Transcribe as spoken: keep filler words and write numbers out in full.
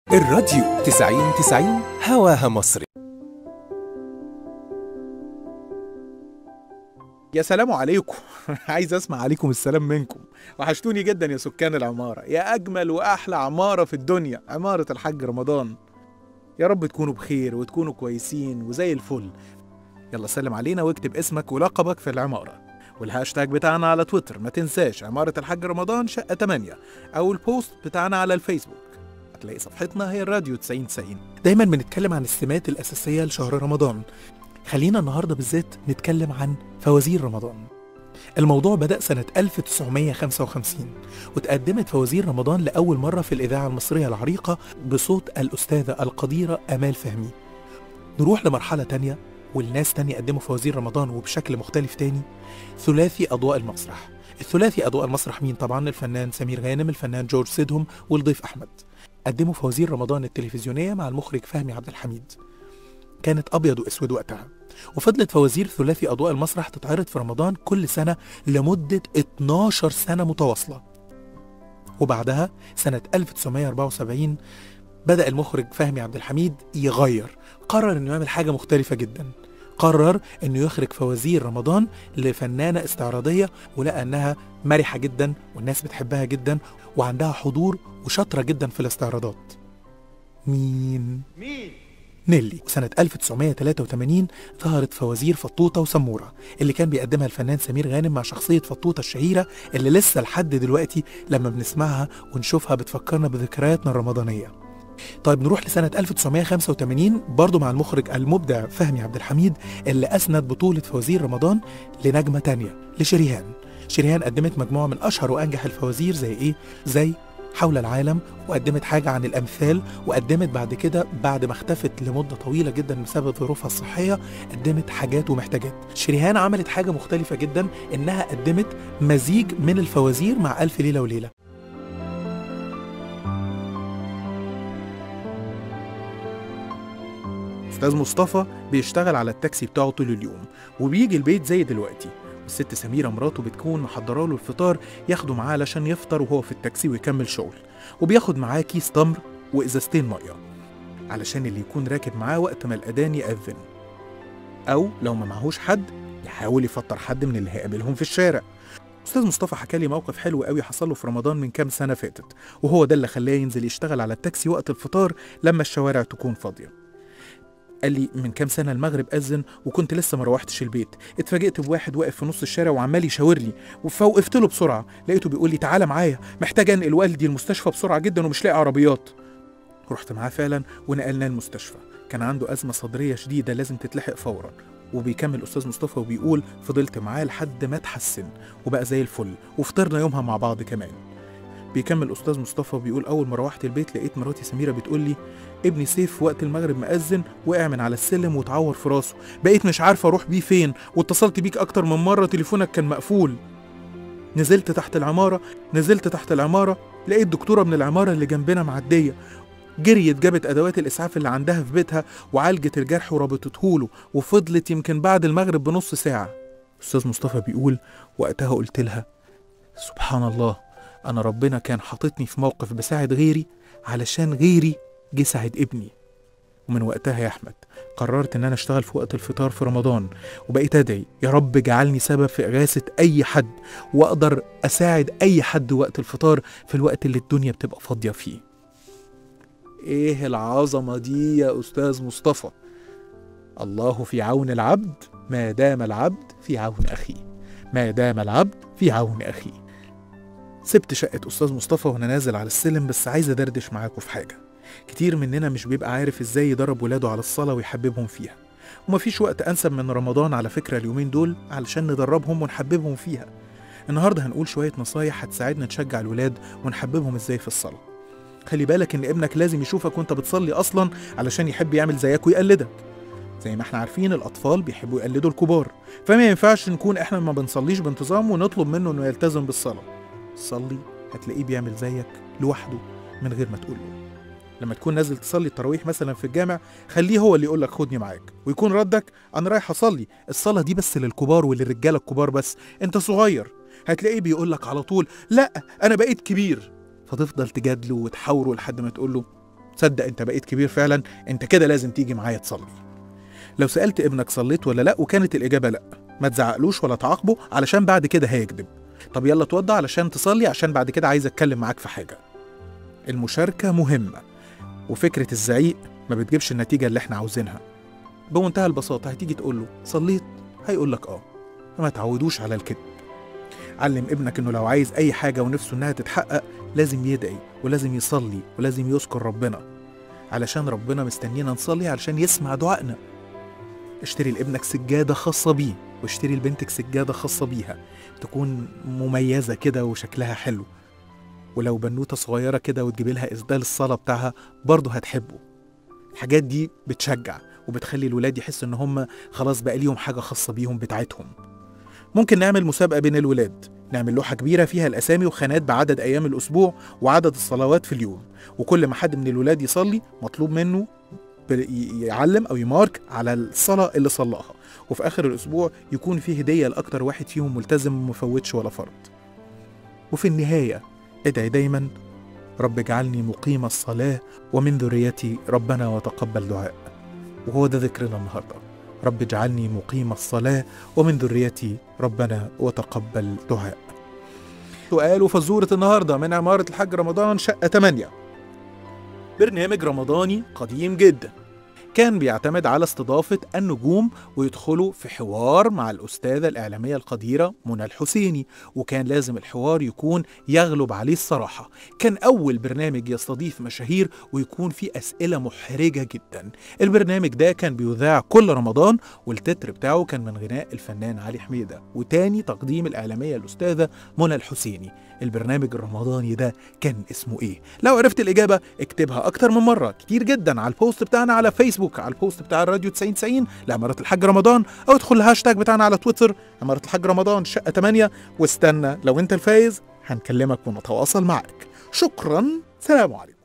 الراديو تسعين تسعين هواها مصري. يا سلام عليكم. عايز اسمع عليكم السلام منكم. وحشتوني جدا يا سكان العمارة، يا اجمل واحلى عمارة في الدنيا، عمارة الحاج رمضان. يا رب تكونوا بخير وتكونوا كويسين وزي الفل. يلا سلم علينا واكتب اسمك ولقبك في العمارة، والهاشتاج بتاعنا على تويتر ما تنساش عمارة الحاج رمضان شقة تمانية، او البوست بتاعنا على الفيسبوك هتلاقي صفحتنا هي الراديو تسعين تسعين. دايما بنتكلم عن السمات الأساسية لشهر رمضان، خلينا النهاردة بالذات نتكلم عن فوازير رمضان. الموضوع بدأ سنة ألف وتسعمية وخمسة وخمسين، وتقدمت فوازير رمضان لأول مرة في الإذاعة المصرية العريقة بصوت الأستاذة القديرة آمال فهمي. نروح لمرحلة تانية والناس تانية قدموا فوازير رمضان وبشكل مختلف تاني، ثلاثي أضواء المسرح. الثلاثي أضواء المسرح مين؟ طبعا الفنان سمير غانم، الفنان جورج سيدهم، والضيف أحمد. قدموا فوازير رمضان التلفزيونية مع المخرج فهمي عبد الحميد، كانت أبيض وأسود وقتها، وفضلت فوازير ثلاثي أضواء المسرح تتعرض في رمضان كل سنة لمدة اتناشر سنة متواصلة. وبعدها سنة ألف وتسعمية وأربعة وسبعين بدأ المخرج فهمي عبد الحميد يغير، قرر إنه يعمل حاجة مختلفة جدا، قرر إنه يخرج فوازير رمضان لفنانة استعراضية، ولقى إنها مرحة جدا والناس بتحبها جدا وعندها حضور وشاطرة جدا في الاستعراضات. مين؟ مين؟ نيلي. سنة ألف وتسعمية وتلاتة وتمانين ظهرت فوازير فطوطة وسمورة اللي كان بيقدمها الفنان سمير غانم مع شخصية فطوطة الشهيرة اللي لسه لحد دلوقتي لما بنسمعها ونشوفها بتفكرنا بذكرياتنا الرمضانية. طيب نروح لسنة ألف وتسعمية وخمسة وتمانين برضو مع المخرج المبدع فهمي عبد الحميد اللي أسند بطولة فوازير رمضان لنجمة تانية، لشريهان. شريهان قدمت مجموعة من أشهر وأنجح الفوازير زي إيه؟ زي حول العالم، وقدمت حاجة عن الأمثال، وقدمت بعد كده بعد ما اختفت لمدة طويلة جدا بسبب ظروفها الصحية قدمت حاجات ومحتاجات. شريهان عملت حاجة مختلفة جدا، إنها قدمت مزيج من الفوازير مع ألف ليلة وليلة. أستاذ مصطفى بيشتغل على التاكسي بتاعه طول اليوم، وبيجي البيت زي دلوقتي، والست سميرة مراته بتكون محضره له الفطار ياخده معاه علشان يفطر وهو في التاكسي ويكمل شغل، وبياخد معاه كيس تمر وإزازتين مية علشان اللي يكون راكب معاه وقت ما الأذان يأذن، أو لو ما معهوش حد يحاول يفطر حد من اللي هيقابلهم في الشارع. أستاذ مصطفى حكى لي موقف حلو قوي حصل له في رمضان من كام سنة فاتت، وهو ده اللي خلاه ينزل يشتغل على التاكسي وقت الفطار لما الشوارع تكون فاضية. قال لي من كام سنة المغرب أذن وكنت لسه ما روحتش البيت، اتفاجئت بواحد واقف في نص الشارع وعمال يشاور لي، فوقفت له بسرعة، لقيته بيقول لي تعالى معايا، محتاج انقل والدي المستشفى بسرعة جدا ومش لاقي عربيات. رحت معاه فعلا ونقلناه المستشفى، كان عنده أزمة صدرية شديدة لازم تتلحق فورا. وبيكمل أستاذ مصطفى وبيقول فضلت معاه لحد ما اتحسن وبقى زي الفل، وفطرنا يومها مع بعض كمان. بيكمل أستاذ مصطفى وبيقول أول ما روحت البيت لقيت مراتي سميرة بتقول لي ابني سيف وقت المغرب مأذن وقع من على السلم واتعور في راسه، بقيت مش عارفة أروح بيه فين، واتصلت بيك أكتر من مرة تليفونك كان مقفول. نزلت تحت العمارة نزلت تحت العمارة لقيت دكتورة من العمارة اللي جنبنا معدية، جريت جابت أدوات الإسعاف اللي عندها في بيتها وعالجت الجرح وربطتهوله، وفضلت يمكن بعد المغرب بنص ساعة. أستاذ مصطفى بيقول وقتها قلت لها سبحان الله، أنا ربنا كان حاططني في موقف بساعد غيري علشان غيري جه ساعد ابني. ومن وقتها يا أحمد قررت إن أنا أشتغل في وقت الفطار في رمضان، وبقيت أدعي يا رب اجعلني سبب في إغاثة أي حد وأقدر أساعد أي حد وقت الفطار في الوقت اللي الدنيا بتبقى فاضية فيه. إيه العظمة دي يا أستاذ مصطفى؟ الله في عون العبد ما دام العبد في عون أخيه، ما دام العبد في عون أخيه. سبت شقة أستاذ مصطفى وأنا نازل على السلم، بس عايز أدردش معاكم في حاجة. كتير مننا مش بيبقى عارف إزاي يدرب ولاده على الصلاة ويحببهم فيها، ومفيش وقت أنسب من رمضان على فكرة اليومين دول علشان ندربهم ونحببهم فيها. النهاردة هنقول شوية نصايح هتساعدنا نشجع الولاد ونحببهم إزاي في الصلاة. خلي بالك إن ابنك لازم يشوفك وأنت بتصلي أصلا علشان يحب يعمل زيك ويقلدك. زي ما احنا عارفين الأطفال بيحبوا يقلدوا الكبار، فما ينفعش نكون احنا ما بنصليش بانتظام ونطلب منه إنه يلتزم بالصلاة. صلي هتلاقيه بيعمل زيك لوحده من غير ما تقول له. لما تكون نازل تصلي التراويح مثلا في الجامع خليه هو اللي يقول لك خدني معاك، ويكون ردك انا رايح اصلي، الصلاه دي بس للكبار وللرجاله الكبار بس، انت صغير. هتلاقيه بيقول لك على طول لا انا بقيت كبير، فتفضل تجادله وتحاوره لحد ما تقول له تصدق انت بقيت كبير فعلا، انت كده لازم تيجي معايا تصلي. لو سألت ابنك صليت ولا لا وكانت الإجابة لا، ما تزعقلوش ولا تعاقبه علشان بعد كده هيكذب. طب يلا اتوضى علشان تصلي، عشان بعد كده عايز اتكلم معاك في حاجة. المشاركة مهمة، وفكرة الزعيق ما بتجيبش النتيجة اللي احنا عاوزينها. بمنتهى البساطة هتيجي تقول له صليت، هيقول لك اه. فما تعودوش على الكذب. علم ابنك انه لو عايز اي حاجة ونفسه انها تتحقق لازم يدعي ولازم يصلي ولازم يذكر ربنا، علشان ربنا مستنينا نصلي علشان يسمع دعائنا. اشتري لابنك سجادة خاصة بيه، واشتري لبنتك سجادة خاصة بيها، تكون مميزة كده وشكلها حلو. ولو بنوتة صغيرة كده وتجيبي لها إسدال الصلاة بتاعها برضه هتحبه. الحاجات دي بتشجع وبتخلي الولاد يحسوا إن هم خلاص بقى ليهم حاجة خاصة بيهم بتاعتهم. ممكن نعمل مسابقة بين الولاد، نعمل لوحة كبيرة فيها الأسامي وخانات بعدد أيام الأسبوع وعدد الصلوات في اليوم، وكل ما حد من الولاد يصلي مطلوب منه يعلم أو يمارك على الصلاة اللي صلاها، وفي آخر الأسبوع يكون فيه هدية لأكتر واحد فيهم ملتزم ومفوتش ولا فرض. وفي النهاية ادعي دايما رب اجعلني مقيم الصلاة ومن ذريتي ربنا وتقبل دعاء. وهو ده ذكرنا النهاردة، رب اجعلني مقيم الصلاة ومن ذريتي ربنا وتقبل دعاء. سؤال وفزورة النهاردة من عمارة الحاج رمضان شقة ثمانية. برنامج رمضاني قديم جدا كان بيعتمد على استضافة النجوم ويدخلوا في حوار مع الأستاذة الإعلامية القديرة منى الحسيني، وكان لازم الحوار يكون يغلب عليه الصراحة. كان أول برنامج يستضيف مشاهير ويكون فيه أسئلة محرجة جدا. البرنامج ده كان بيذاع كل رمضان، والتتر بتاعه كان من غناء الفنان علي حميدة، وتاني تقديم الإعلامية الأستاذة منى الحسيني. البرنامج الرمضاني ده كان اسمه إيه؟ لو عرفت الإجابة اكتبها أكتر من مرة كتير جدا على البوست بتاعنا على فيسبوك، على البوست بتاع الراديو تسعين تسعين لعمارة الحاج رمضان، أو ادخل الهاشتاج بتاعنا على تويتر عمارة الحاج رمضان شقة ثمانية، واستنى لو أنت الفايز هنكلمك ونتواصل معك. شكرا، سلام عليكم.